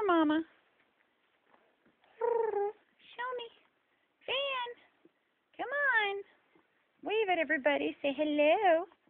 here, Mama. Show me. Van, come on. Wave at everybody. Say hello.